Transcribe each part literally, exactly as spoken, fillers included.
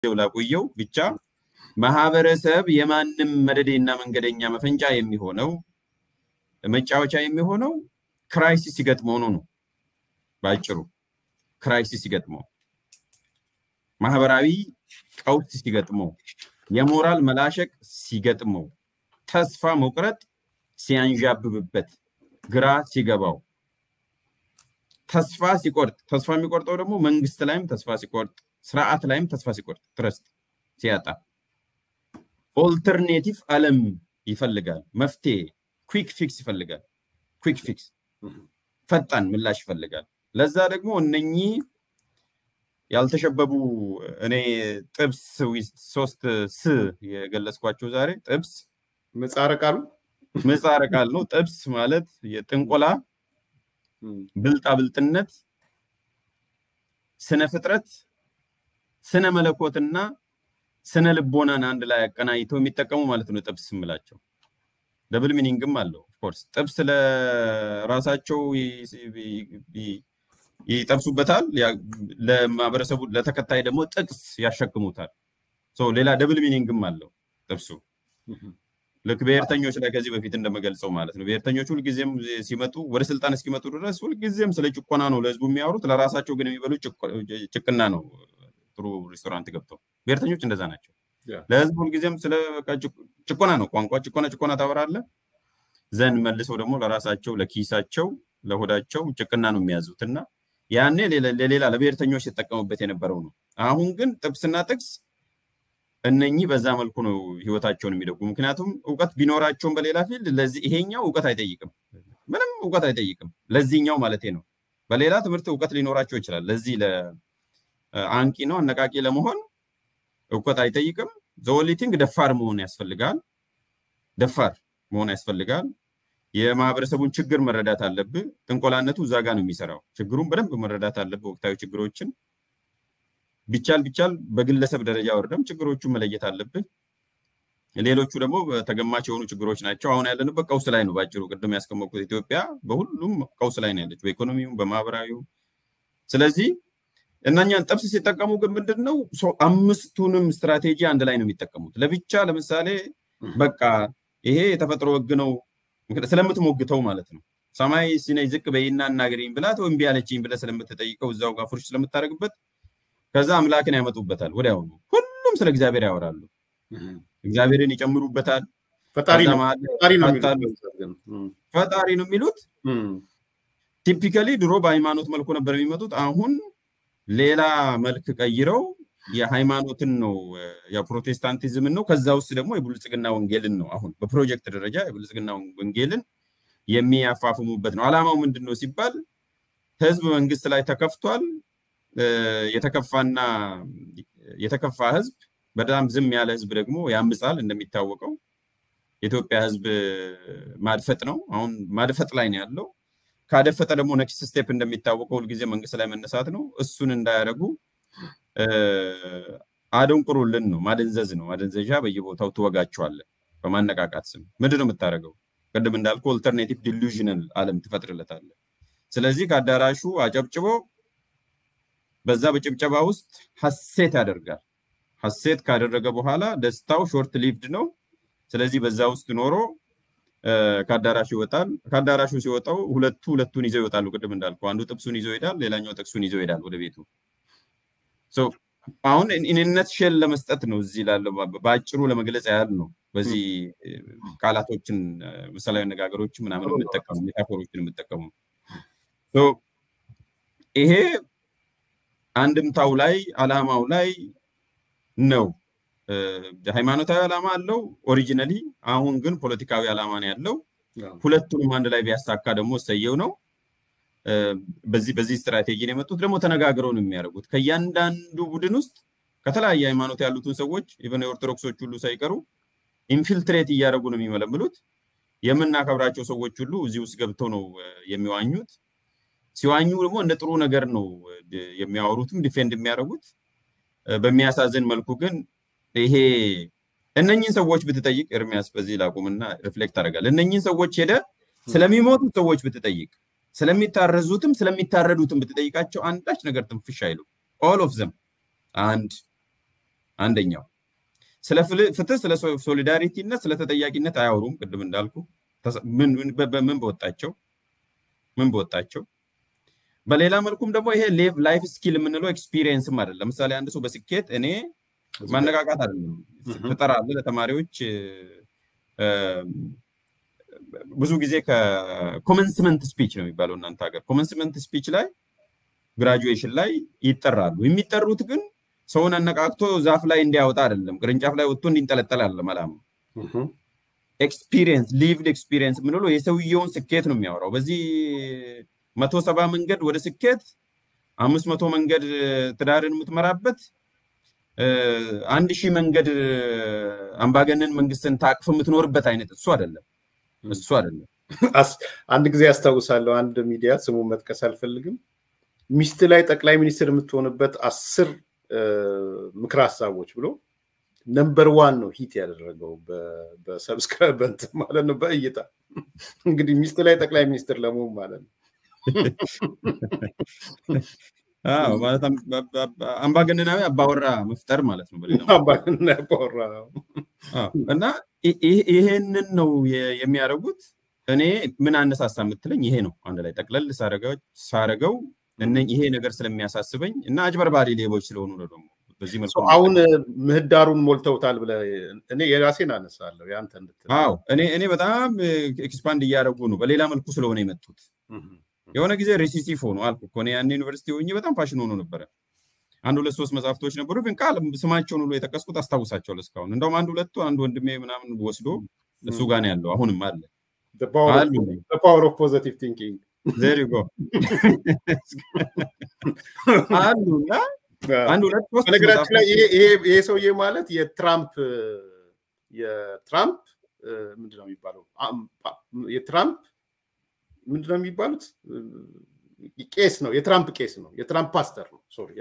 ላቆየው ብቻ ማህበረሰብ የማንም መደዴና መንገደኛ መፈንጫ የሚሆነው መጫወቻ የሚሆነው ክራይሲስ ሲገጥመው ነው ነው ባጭሩ ክራይሲስ ሲገጥመው ማህበራዊ ቀውስ ሲገጥመው የሞራል መላሸቅ ሲገጥመው ተስፋ መቁረጥ ሲያንዣብብበት ግራ ሲገባው ተስፋ ሲቆርጥ ተስፋ የሚቆርጠው ደግሞ መንግስት ላይም ተስፋ ሲቆርጥ ስርዓት ላይም ተስፋ ሲቆርጥ ትረስት ሲያጣ ኦልተርኔቲቭ ዓለም ይፈልጋል መፍትሄ ኩዊክ ፊክስ ይፈልጋል ኩዊክ ፊክስ ፈጣን ምላሽ ይፈልጋል ለዛ ደግሞ እነኚህ ያልተሸበቡ እኔ ጥብስ ሶስት ስ የገለጽኳቸው ዛሬ ጥብስ መጻረ ቃሉ መጻረ ቃል ነው ጥብስ ማለት የጥንቆላ ብልጣ ብልጥነት ስነ ፍጥረት ስነ መለኮትና ስነ ልቦናን አንድ ላይ አቀናይተው የሚጠቀሙ ማለት ነው ጥብስ ስምላቸው ደብል ሚኒንግም አለው ኦፍ ኮርስ ጥብስ ለራሳቸው ይጠብሱበታል ለማህበረሰቡ ለተከታይ ደግሞ ጥቅስ ያሸክሙታል ሶ ሌላ ደብል ሚኒንግም አለው ጥብሱ ለክ በየርተኞች ላይ ከዚህ በፊት እንደመገልጸው ማለት ነው በየርተኞች ሁሉ ጊዜም ሲመጡ ወደ ስልጣን እስኪመጡ ድረስ ሁሉ ጊዜም ስለ ጭቆና ነው ለህዝቡ የሚያወሩት ለራሳቸው ግን የሚበሉ ጭቅና ነው ጥሩ ሬስቶራንት ገብተው በየርተኞች እንደዛ ናቸው ለህዝቡ ሁሉ ጊዜም ስለ ጭቆና ነው ቋንቋ ጭቆና ጭቆና ታወራለ ዘን መልሰው ደግሞ ለራሳቸው ለኪሳቸው ለሆዳቸው ጭቅና ነው የሚያዙትና ያኔ ለሌላ ለበየርተኞች ተጠቀሙበት የነበረው ነው አሁን ግን ጥብስና ጥቅስ እነኚህ በዛ መልኩ ነው ህይወታቸውን የሚደጉ ምክንያቱም ዕውቀት ቢኖራቸውም በሌላ ፊልድ ለዚህ ይሄኛው ዕውቀት አይጠይቅም ምንም ዕውቀት አይጠይቅም ለዚህኛው ማለቴ ነው በሌላ ትምህርት ዕውቀት ሊኖራቸው ይችላል ለዚህ ለአንቂ ነው አነቃቂ ለመሆን ዕውቀት አይጠይቅም the only thing ደፋር መሆን ያስፈልጋል ደፋር መሆን ያስፈልጋል የማህበረሰቡን ችግር መረዳት አለበት ጥንቆላነቱ ዛጋ ነው የሚሰራው ችግሩን በደንብ መረዳት አለበት ወቅታዊ ችግሮችን ቢቻል ቢቻል በግለሰብ ደረጃ ወርደም ችግሮቹን መለየት አለበት ሌሎቹ ደግሞ ተገማች የሆኑ ችግሮች ናቸው አሁን ያለንበት ቀውስ ላይ ነው ባጭሩ ቅድም ያስቀመጥኩት ኢትዮጵያ በሁሉም ቀውስ ላይ ነው ያለችው በኢኮኖሚው በማህበራዊው ስለዚህ እነኛን ጥብስ ሲጠቀሙ ግን ምንድነው አምስቱንም ስትራቴጂ አንድ ላይ ነው የሚጠቀሙት ለብቻ ለምሳሌ በቃ ይሄ የተፈጥሮ ህግ ነው ስለምትሞግተው ማለት ነው ሰማይ ሲነይ ዝቅ በይና እናገሪኝ ብላት ወንቢ ያለችኝ ብለ ስለምትጠይቀው እዛው ጋር ፍርሽ ስለምታረግበት ከዛ አምላክን ያመጡበታል ወዲያው ሁሉም ስለ እግዚአብሔር ያወራሉ እግዚአብሔርን ይጨምሩበታል ፈጣሪ ነው ፈጣሪ ነው ፈጣሪ ነው የሚሉት ቲፒካሊ ድሮ በሃይማኖት መልኩ ነበር የሚመጡት አሁን ሌላ መልክ ቀይረው የሃይማኖትን ነው የፕሮቴስታንቲዝም ነው ከዛ ውስጥ ደግሞ የብልጽግና ወንጌልን ነው አሁን በፕሮጀክት ደረጃ የብልጽግና ወንጌልን የሚያፋፍሙበት ነው አላማው ምንድነው ሲባል ህዝብ መንግስት ላይ ተከፍቷል የተከፋና የተከፋ ህዝብ በጣም ዝም ያለ ህዝብ ደግሞ ያምጻል እንደሚታወቀው ኢትዮጵያ ህዝብ ማድፈጥ ነው አሁን ማድፈጥ ላይ ነው ያለው ካደፈጠ ደግሞ ኔክስት ስቴፕ እንደሚታወቀው ሁሉ ጊዜ መንግስት ላይ መነሳት ነው እሱን እንዳያረጉ አደንቁሩልን ነው ማደንዘዝ ነው ማደንዘዣ በየቦታው ተወጋቸዋል በማነቃቃት ስም ምንድነው የምታረገው ቀደም እንዳልኩ ኦልተርኔቲቭ ዲሉዥናል ዓለም ትፈጥርለታል ስለዚህ ካዳራሹ አጨብጭቦ በዛ በጭብጨባ ውስጥ ሐሴት ያደርጋል ሐሴት ካደረገ በኋላ ደስታው ሾርት ሊቭድ ነው ስለዚህ በዛ ውስጥ ኖሮ ካዳራሹ ይወጣል ካዳራሹ ሲወጣው ሁለቱ ሁለቱን ይዘው ይወጣሉ ቅድም እንዳልኩ አንዱ ጥብሱን ይዘው ይሄዳል ሌላኛው ጥቅሱን ይዘው ይሄዳል ወደ ቤቱ ሶ አሁን ኢንነት ሼል ለመስጠት ነው እዚህ ላለው ባጭሩ ለመግለጽ ያህል ነው በዚህ ቃላቶችን ምሳሌያዊ ነገሮች ምናምን እንጠቀሙ ሜታፎሮችን እንጠቀሙ ሶ ይሄ አንድምታው ላይ አላማው ላይ ነው ሃይማኖታዊ አላማ አለው ኦሪጂናሊ አሁን ግን ፖለቲካዊ አላማ ነው ያለው ሁለቱንም አንድ ላይ ቢያሳካ ደግሞ ሰየው ነው በዚህ በዚህ ስትራቴጂ ነው የመጡት ደግሞ ተነጋግረው ነው የሚያደርጉት ከያንዳንዱ ቡድን ውስጥ ከተለያየ ሃይማኖት ያሉትን ሰዎች ኢቨን ኦርቶዶክሶች ሁሉ ሳይቀሩ ኢንፊልትሬት እያደረጉ ነው የሚመለምሉት የምናከብራቸው ሰዎች ሁሉ እዚህ ውስጥ ገብተው ነው የሚዋኙት ሲዋኙ ደግሞ እንደ ጥሩ ነገር ነው የሚያወሩትም ዲፌንድ የሚያደርጉት በሚያሳዝን መልኩ ግን ይሄ እነኚህን ሰዎች ብትጠይቅ ኤርሚያስ በዚህ ላቁምና ሪፍሌክት አደርጋለሁ እነኚህን ሰዎች ሄደ ስለሚሞቱ ሰዎች ብትጠይቅ ስለሚታረዙትም ስለሚታረዱትም ብትጠይቃቸው አንዳች ነገር ትንፍሽ አይሉ all of them አንድ አንደኛው ስለ ፍትህ ስለ ሶሊዳሪቲ እና ስለ ተጠያቂነት አያወሩም ቅድም እንዳልኩ ምን ምን በወጣቸው ምን በወጣቸው በሌላ መልኩም ደግሞ ይሄ ላይፍ ስኪል የምንለው ኤክስፒሪየንስም አይደለም ለምሳሌ አንድ ሰው በስኬት እኔ ማነቃቃት አይደለም ተጠራለ ለተማሪዎች ብዙ ጊዜ ከኮመንስመንት ስፒች ነው የሚባለው እናንተ ሀገር ኮመንስመንት ስፒች ላይ ግራጁዌሽን ላይ ይጠራሉ የሚጠሩት ግን ሰውን አነቃቅቶ ዛፍ ላይ እንዲያወጣ አይደለም ቅርንጫፍ ላይ ወጥቶ እንዲንጠለጠል አይደለም አላማ ኤክስፒሪየንስ ሊቭድ ኤክስፒሪየንስ ምንለው የሰውየውን ስኬት ነው የሚያወራው በዚህ መቶ ሰባ መንገድ ወደ ስኬት አምስት መቶ መንገድ ትዳርን የምትመራበት አንድ ሺህ መንገድ አምባገነን መንግስትን ታቅፍ የምትኖርበት አይነት እሱ አይደለም እሱ አይደለም አንድ ጊዜ ያስታውሳለሁ አንድ ሚዲያ ስሙን መጥቀስ አልፈልግም ሚስት ላይ ጠቅላይ ሚኒስትር የምትሆንበት አስር ምክር ሐሳቦች ብሎ ነምበር ዋን ነው ሂት ያደረገው በሰብስክራይበንት ማለት ነው በእይታ እንግዲህ ሚስት ላይ ጠቅላይ ሚኒስትር ለመሆን ማለት ነው አዎ ማለት አምባገነናዊ አባወራ መፍጠር ማለት ነው በሌላ አምባገነናዊ አባወራ አዎ እና ይሄንን ነው የሚያደርጉት እኔ ምን አነሳሳ የምትለኝ ይሄ ነው አንድ ላይ ጠቅለል ሳረጋው ሳረጋው እነኝ ይሄ ነገር ስለሚያሳስበኝ እና አጅበርባሪ ሌቦች ስለሆኑ ነው ደግሞ በዚህ መልኩ አሁን ምህዳሩን ሞልተውታል ብለ እኔ የራሴን አነሳለሁ ያንተ እንድትል አዎ እኔ እኔ በጣም ኤክስፓንድ እያደረጉ ነው በሌላ መልኩ ስለሆነ የመጡት የሆነ ጊዜ ሪሲሲፍ ሆኖ አልኩ እኮ ነው ያን ዩኒቨርሲቲ ሆኜ በጣም ፋሽን ሆኖ ነበር አንድ ሁለት ሶስት መጽሐፍቶች ነበሩ ግን ቃል ስማቸውን ሁሉ የተቀስኩት አስታውሳቸዋለሁ እስካሁን እንደውም አንድ ሁለቱ አንድ ወንድሜ ምናምን ወስዶ እሱ ጋር ነው ያለው አሁንም አለ the power of, the power of positive thinking there you go አሉና አንድ ሁለት ሶስት በነገራችን ላይ ይሄ ይሄ ሰውዬ ማለት የትራምፕ የትራምፕ ምንድነው የሚባለው የትራምፕ ምንድነው የሚባሉት ቄስ ነው የትራምፕ ቄስ ነው የትራምፕ ፓስተር ነው ሶሪ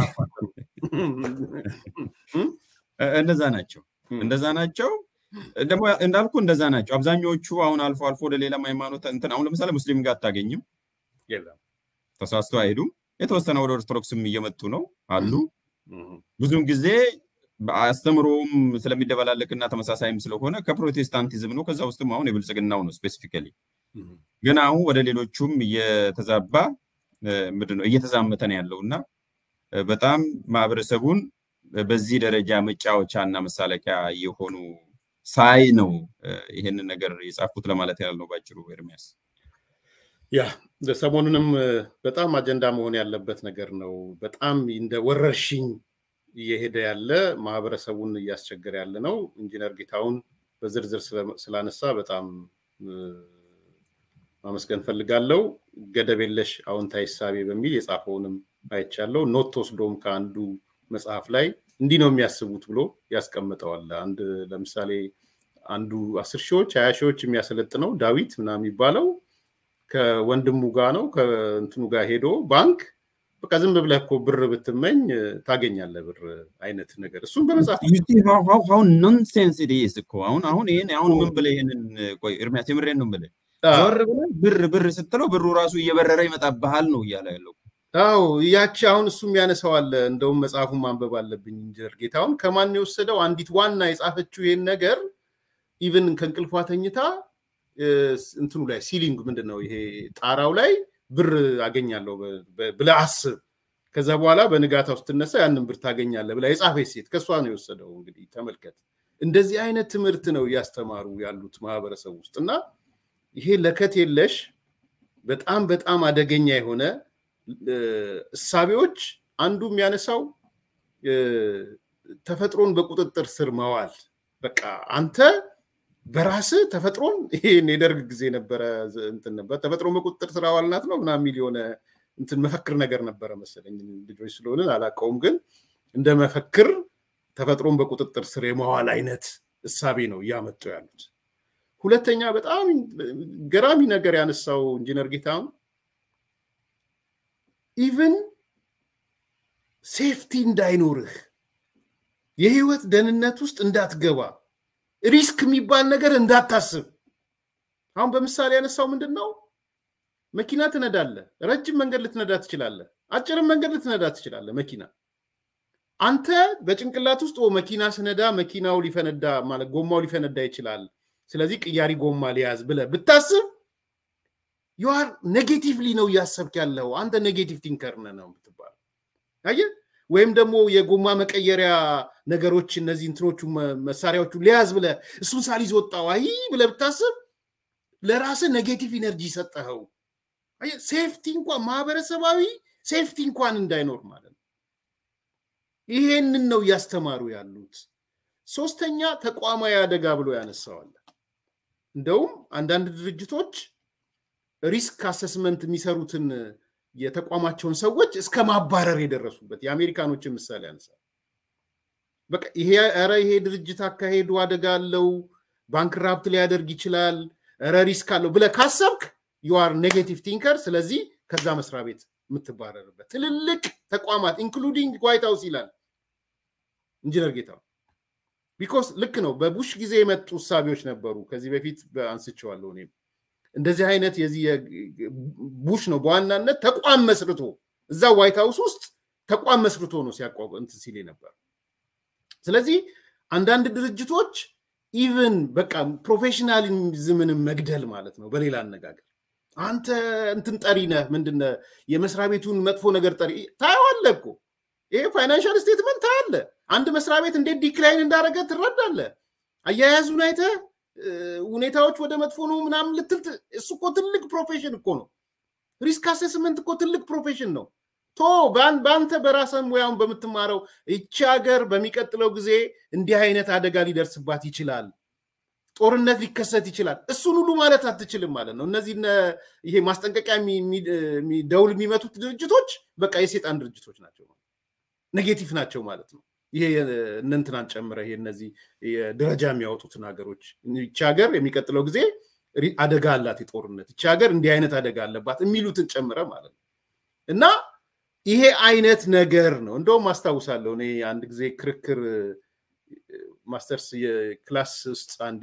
እንደዛ ናቸው እንደዛ ናቸው ደግሞ እንዳልኩ እንደዛ ናቸው አብዛኞቹ አሁን አልፎ አልፎ ወደ ሌላ ሃይማኖት እንትን አሁን ለምሳሌ ሙስሊም ጋር አታገኝም የለም ተሳስቶ አይሄዱም የተወሰነ ወደ ኦርቶዶክስም እየመጡ ነው አሉ ብዙም ጊዜ አስተምሮም ስለሚደበላለቅና ተመሳሳይም ስለሆነ ከፕሮቴስታንቲዝም ነው ከዛ ውስጥም አሁን የብልጽግናው ነው ስፔሲፊካሊ ግን አሁን ወደ ሌሎቹም እየተዛባ ምንድነው እየተዛመተ ነው ያለውና በጣም ማህበረሰቡን በዚህ ደረጃ መጫወቻና መሳለቂያ የሆኑ ሳይ ነው ይሄንን ነገር የጻፉት ለማለት ያለው ባጭሩ ኤርሚያስ ያ ለሰሞኑንም በጣም አጀንዳ መሆን ያለበት ነገር ነው በጣም እንደ ወረርሽኝ እየሄደ ያለ ማህበረሰቡን እያስቸገረ ያለ ነው ኢንጂነር ጌታውን በዝርዝር ስላነሳ በጣም ማመስገን ፈልጋለሁ ገደበለሽ አዎንታዊ ሐሳቤ በሚል የጻፈውንም አይቻለሁ ኖት ወስዶም ከአንዱ መጽሐፍ ላይ እንዲ ነው የሚያስቡት ብሎ ያስቀምጠዋል አንድ ለምሳሌ አንዱ አስር ሺዎች ሃያ ሺዎች የሚያሰለጥነው ዳዊት ምናምን ይባላል ከወንድሙ ጋር ነው ከእንትኑ ጋር ሄዶ ባንክ በቃ ዝም ብለህ እኮ ብር ብትመኝ ታገኛለህ ብር አይነት ነገር እሱን በመጽሐፍ you see how how how nonsense it is እኮ አሁን አሁን ይሄን አሁን ምን ብለ ይሄንን ቆይ ኤርሚያስ የምሬን ነው ብለ ዞር ብለ ብር ብር ስትለው ብሩ ራሱ እየበረረ ይመጣብሃል ነው እያለ ያለው አው ያቺ አሁን እሱም ያነሳዋል እንደውም መጽሐፉን ማንበብ አለብኝ ኢንጂነር ጌታውን ከማን የወሰደው አንዲት ዋና የጻፈችው ይሄን ነገር ኢቭን ከንቅልፏ ተኝታ እንትኑ ላይ ሲሊንግ ምንድነው ይሄ ጣራው ላይ ብር አገኛለሁ ብለ አስብ ከዛ በኋላ በንጋታ ውስጥ ተነሳ ያንን ብር ታገኛለህ ብላ የጻፈች ሴት ከሷ ነው የወሰደው እንግዲህ ተመልከት እንደዚህ አይነት ትምህርት ነው ያስተማሩ ያሉት ማህበረሰብ ውስጥና ይሄ ለከት የለሽ በጣም በጣም አደገኛ የሆነ እሳቤዎች አንዱ የሚያነሳው ተፈጥሮን በቁጥጥር ስር ማዋል በቃ አንተ በራስ ተፈጥሮን ይሄ የደርግ ጊዜ ነበር እንትን ነበር ተፈጥሮን በቁጥጥር ስር አዋልናት ነው ምናምን ሚሊዮን እንትን መፈክር ነገር ነበር መሰለኝ ልጆች ስለሆነ አላቀውም ግን እንደ መፈክር ተፈጥሮን በቁጥጥር ስር የማዋል አይነት እሳቤ ነው ያመጡ ያሉት ሁለተኛ በጣም ገራሚ ነገር ያነሳው ኢንጂነር ጌታው ኢቭን ሴፍቲ እንዳይኖርህ የህይወት ደህንነት ውስጥ እንዳትገባ ሪስክ የሚባል ነገር እንዳታስብ አሁን በመሳሌ ያነሳው ምንድነው መኪና ትነዳለህ ረጅም መንገድ ልትነዳ ትችላለህ አጭር መንገድ ልትነዳ ትችላለህ መኪና አንተ በጭንቅላት ውስጥ መኪና ስነዳ መኪናው ሊፈነዳ ማለት ጎማው ሊፈነዳ ይችላል ስለዚህ ቅያሪ ጎማ ሊያዝ ብለ ብታስብ you are negatively ነው ያሰብክ ያለው አንተ ኔጌቲቭ ቲንከር ነህ ነው ብትባል አየ ወይም ደግሞ የጎማ መቀየሪያ ነገሮች እነዚህ እንትሮቹ መሳሪያዎቹ ሊያዝ ብለ እሱን ሳሊዝ ወጣው አይ ብለ ብታስብ ለራስ ኔጌቲቭ ኢነርጂ ሰጠኸው አየ ሴፍቲ እንኳን ማህበረሰባዊ ሴፍቲ እንኳን እንዳይኖር ማለት ነው ይሄንን ነው ያስተማሩ ያሉት ሶስተኛ ተቋማዊ አደጋ ብሎ ያነሳዋል እንደውም አንዳንድ ድርጅቶች ሪስክ አሰስመንት የሚሰሩትን የተቋማቸውን ሰዎች እስከ ማባረር የደረሱበት የአሜሪካኖች ምሳሌ ያነሳል በቃ ይሄ አረ ይሄ ድርጅት አካሄዱ አደጋ አለው ባንክራፕት ሊያደርግ ይችላል አረ ሪስክ አለው ብለ ካሰብክ you are negative thinker ስለዚህ ከዛ መስሪያ ቤት ምትባረርበት ትልልቅ ተቋማት including white house ይላል ኢንጂነር ጌታው because ልክ ነው በቡሽ ጊዜ የመጡ ሐሳቦች ነበሩ ከዚህ በፊት አንስቼዋለሁ እኔ እንደዚህ አይነት የዚህ ቡሽ ነው በዋናነት ተቋም መስርቶ እዛ ዋይት ሃውስ ውስጥ ተቋም መስርቶ ነው ሲያቋቁም እንት ሲል ነበር ስለዚህ አንዳንድ ድርጅቶች even በቃ ፕሮፌሽናሊዝምን መግደል ማለት ነው በሌላ አነጋገር አንተ እንትን ጠሪ ነህ ምንድነው የመስሪያ ቤቱን መጥፎ ነገር ጠሪ ታያለህ ይሄ ፋይናንሻል ስቴትመንት አለ አንድ መስሪያ ቤት እንዴት ዲክላይን እንዳደረገ ትረዳለህ አያያዙን አይተ ሁኔታዎች ወደ መጥፎ ነው ምናምን ልትል እሱ እኮ ትልቅ ፕሮፌሽን እኮ ነው ሪስክ አሰስመንት እኮ ትልቅ ፕሮፌሽን ነው ቶ ባን ባንተ በራስህ ሙያውን በመትማረው እቺ ሀገር በሚቀጥለው ጊዜ እንዲህ አይነት አደጋ ሊደርስባት ይችላል ጦርነት ሊከሰት ይችላል እሱን ሁሉ ማለት አትችልም ማለት ነው እነዚህ ይሄ ማስጠንቀቂያ ደውል የሚመቱት ድርጅቶች በቃ የሰይጣን ድርጅቶች ናቸው ኔጌቲቭ ናቸው ማለት ነው ይሄ እንንትናን ጨምረ ይሄ እነዚህ የደረጃ የሚያወጡት ነገሮች እቺ ሀገር የሚቀጥለው ጊዜ አደጋ አላት የጦርነት እቺ ሀገር እንዲህ አይነት አደጋ አለባት የሚሉትን ጨምረ ማለት ነው እና ይሄ አይነት ነገር ነው እንደውም ማስተዋውሳለሁ እኔ አንድ ጊዜ ክርክር ማስተርስ የክላስ ውስጥ አንድ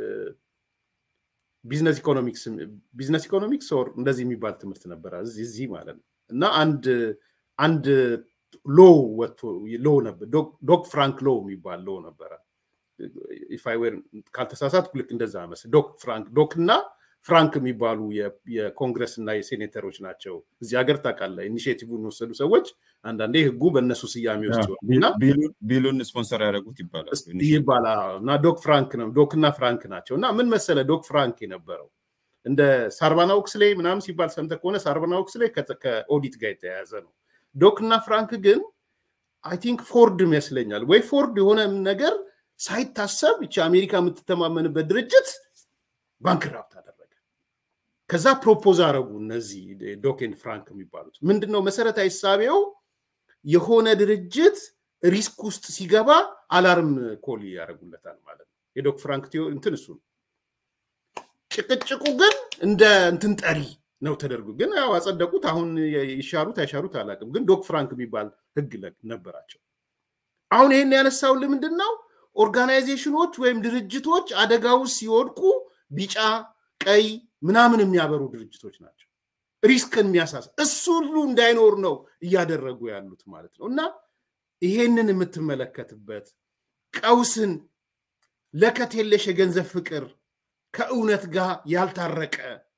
ቢዝነስ ኢኮኖሚክስ ቢዝነስ ኢኮኖሚክስ ኦር እንደዚህ የሚባል ትምህርት ነበር እዚህ ማለት ነው እና አንድ አንድ ሎ ወጥቶ ሎ ነበር ዶክ ፍራንክ ሎ የሚባል ሎ ነበር if I were ካልተሳሳትኩ ልክ እንደዛ መሰለ ዶክ ፍራንክ ዶክና ፍራንክ የሚባሉ የኮንግረስ እና የሴኔተሮች ናቸው እዚህ ሀገር ታቃለ ኢኒሺዬቲቭን ወሰዱ ሰዎች አንዳንዴ ህጉ በእነሱ ስያሜ ውስጥ ይወጣና ቢሉን ስፖንሰር ያደረጉት ይባላል ይባላልና ዶክ ፍራንክ ነው ዶክና ፍራንክ ናቸውና ምን መሰለ ዶክ ፍራንክ የነበረው እንደ ሳርባና ኦክስሌይ ምናምን ሲባል ሰምተ ከሆነ ሳርባና ኦክስሌይ ከኦዲት ጋር የተያያዘ ነው ዶክና ፍራንክ ግን I think ፎርድ መስለኛል ወይ ፎርድ የሆነ ነገር ሳይታሰብ እቺ አሜሪካ የምትተማመንበት ድርጅት ባንክራፕት አደረገ ከዛ ፕሮፖዝ አረጉ እነዚህ ዶክን ፍራንክ የሚባሉት ምንድነው መሰረታዊ ሐሳቤው የሆነ ድርጅት ሪስክ ውስጥ ሲገባ አላርም ኮል ያረጉለታል ማለት ነው የዶክ ፍራንክ ቲዮ እንትን እሱ ጭቅጭቁ ግን እንደ እንትን ጠሪ ነው ተደርጎ ግን ያው አጸደቁት አሁን ይሻሩት አይሻሩት አላቅም ግን ዶክ ፍራንክ የሚባል ህግ ነበራቸው አሁን ይሄን ያነሳው ለምንድነው ኦርጋናይዜሽኖች ወይም ድርጅቶች አደጋው ሲወድቁ ቢጫ ቀይ ምናምን የሚያበሩ ድርጅቶች ናቸው ሪስክን የሚያሳስ እሱ ሁሉ እንዳይኖር ነው ያደረጉ ያሉት ማለት ነውና ይሄንን የምትመለከትበት ቀውስን ለከተለሽ የገንዘብ ፍቅር ከእውነት ጋር ያልታረቀ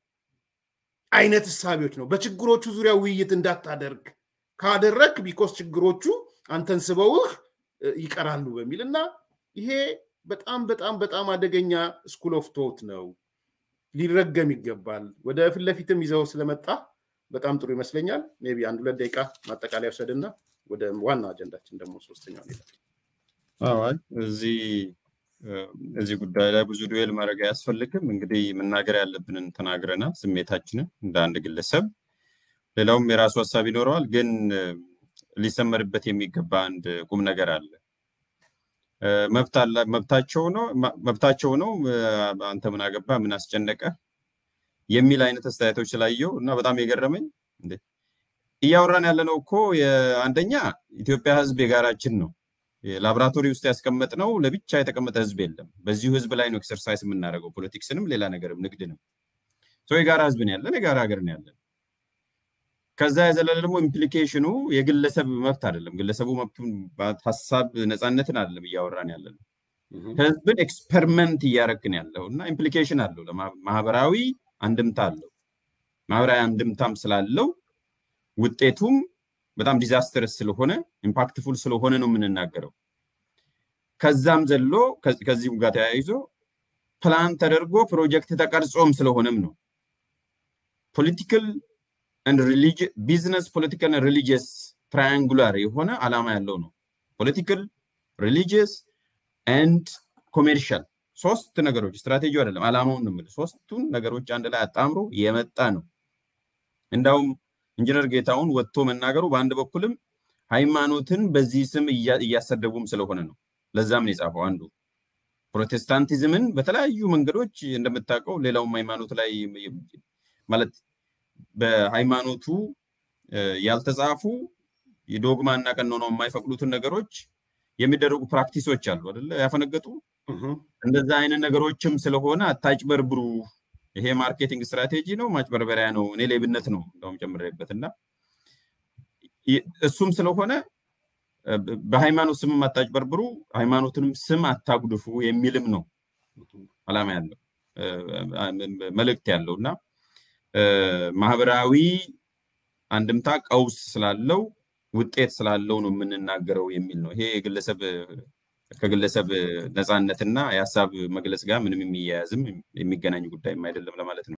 አይነት ሐሳቦች ነው በችግሮቹ ዙሪያ ውይይት እንዳታደርግ ካደረክ ቢኮስ ችግሮቹ አንተን ስበውህ ይቀራሉ በሚልና ይሄ በጣም በጣም በጣም አደገኛ ስኩል ኦፍ ቶት ነው ሊረገም ይገባል ወደ ፍለፊትም ይዘው ስለመጣ በጣም ጥሩ ይመስለኛል ሜቢ አንድ ሁለት ደቂቃ ማጠቃለያ ወሰደና ወደ ዋና አጀንዳችን ደግሞ ሶስተኛው ነው አዎ እዚህ እዚህ ጉዳይ ላይ ብዙ ዱኤል ማድረግ ያስፈልግም እንግዲህ መናገር ያለብንን ተናግረና ስሜታችንን እንደ አንድ ግለሰብ ሌላውም የራሱ ሐሳብ ይኖራል ግን ሊሰመርበት የሚገባ አንድ ቁም ነገር አለ መብታላ መብታቸው ነው መብታቸው ነው አንተ ምን አገባ ምን አስጨነቀ የሚል አይነት አስተያየቶች ስላየው እና በጣም የገረመኝ እንዴ እያወራን ያለነው እኮ የአንደኛ ኢትዮጵያ ህዝብ የጋራችን ነው ላብራቶሪ ውስጥ ያስቀመጥነው ለብቻ የተቀመጠ ህዝብ የለም በዚሁ ህዝብ ላይ ነው ኤክሰርሳይዝ የምናደርገው ፖለቲክስንም ሌላ ነገርም ንግድንም ሶ የጋራ ህዝብ ነው ያለን የጋራ ሀገር ነው ያለን ከዛ የዘለለ ደግሞ ኢምፕሊኬሽኑ የግለሰብ መብት አይደለም ግለሰቡ መብቱን ሐሳብ ነፃነትን አይደለም እያወራን ያለነው ህዝብን ኤክስፐሪመንት እያረክን ያለውና ኢምፕሊኬሽን አለው ለማህበራዊ አንድምታ አለው ማህበራዊ አንድምታም ስላለው ውጤቱም በጣም ዲዛስተርስ ስለሆነ ኢምፓክትፉል ስለሆነ ነው የምንናገረው ከዛም ዘሎ ከዚህም ጋር ተያይዞ ፕላን ተደርጎ ፕሮጀክት ተቀርጾም ስለሆነም ነው ፖለቲካል and religious business political and religious triangular የሆነ ዓላማ ያለው ነው political religious and commercial ሶስት ነገሮች ስትራቴጂው አይደለም ዓላማውን ነው ማለት ሶስቱን ነገሮች አንድ ላይ አጣምሮ የመጣ ነው እንዳውም ኢንጂነር ጌታውን ወጥቶ መናገሩ በአንድ በኩልም ሃይማኖትን በዚህ ስም እያሰደቡም ስለሆነ ነው ለዛም ነው የጻፈው አንዱ ፕሮቴስታንቲዝምን በተለያዩ መንገዶች እንደምታውቀው ሌላው ሃይማኖት ላይ ማለት በሃይማኖቱ ያልተጻፉ የዶግማና ቀኖና የማይፈቅዱትን ነገሮች የሚደረጉ ፕራክቲሶች አሉ አይደለ ያፈነገጡ እንደዛ አይነት ነገሮችም ስለሆነ አታጭበርብሩ ይሄ ማርኬቲንግ ስትራቴጂ ነው ማጭበርበሪያ ነው እኔ ሌብነት ነው እንደውም ጨምሬበትና እሱም ስለሆነ በሃይማኖት ስም አታጭበርብሩ ሃይማኖትንም ስም አታጉድፉ የሚልም ነው ዓላማ ያለው መልእክት ያለውና ማህበራዊ አንድምታ ቀውስ ስላለው ውጤት ስላለው ነው የምንናገረው የሚል ነው ይሄ ግለሰብ ከግለሰብ ነፃነትና የሐሳብ መግለጽ ጋር ምንም የሚያያዝም የሚገናኝ ጉዳይ አይደለም ለማለት ነው